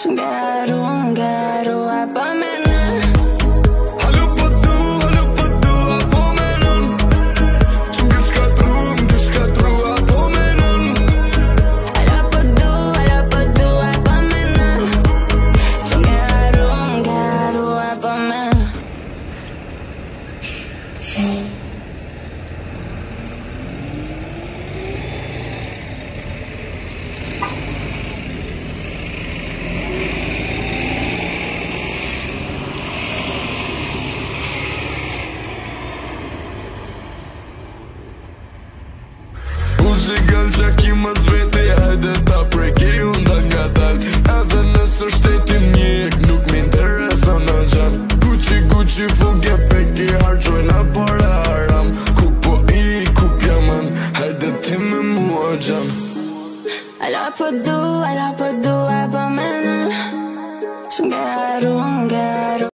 Nga pa me në Halo po dua po me nën Që më shkatru po me nën Halo po dua po me në Që nga pa me Muzikal që ki më zveti hajde ta preki unë dal nga dal Edhe nësë shtetin njek nuk m'intereson në gjan Gucci fugje peki harqojna para haram Ku po I, ku pjaman, hajde ti me mua gjan Halo po dua po me në Që nga